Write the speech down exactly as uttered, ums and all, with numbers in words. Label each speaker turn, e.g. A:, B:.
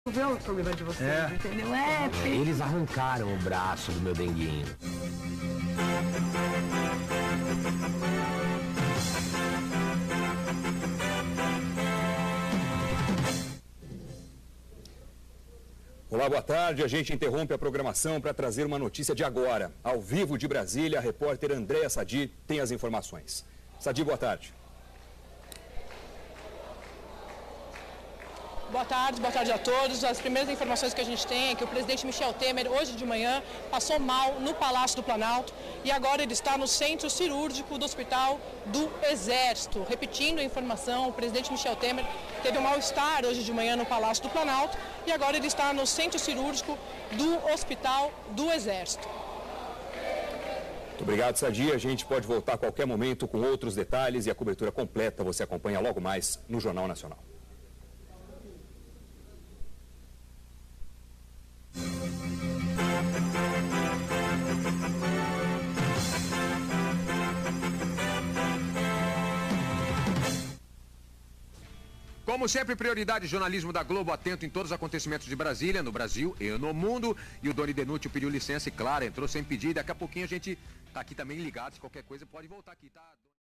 A: Ver o programa de vocês,
B: é.
A: entendeu? É,
C: Eles arrancaram o braço do meu denguinho.
D: Olá, boa tarde. A gente interrompe a programação para trazer uma notícia de agora. Ao vivo de Brasília, a repórter Andréa Sadi tem as informações. Sadi, boa tarde.
E: Boa tarde, boa tarde a todos. As primeiras informações que a gente tem é que o presidente Michel Temer, hoje de manhã, passou mal no Palácio do Planalto e agora ele está no centro cirúrgico do Hospital do Exército. Repetindo a informação, o presidente Michel Temer teve um mal-estar hoje de manhã no Palácio do Planalto e agora ele está no centro cirúrgico do Hospital do Exército.
D: Muito obrigado, Sadi. A gente pode voltar a qualquer momento com outros detalhes e a cobertura completa você acompanha logo mais no Jornal Nacional.
B: Como sempre, prioridade jornalismo da Globo, atento em todos os acontecimentos de Brasília, no Brasil e no mundo. E o Doni Denútil pediu licença e, claro, entrou sem pedir. Daqui a pouquinho a gente tá aqui também ligado, se qualquer coisa pode voltar aqui, tá?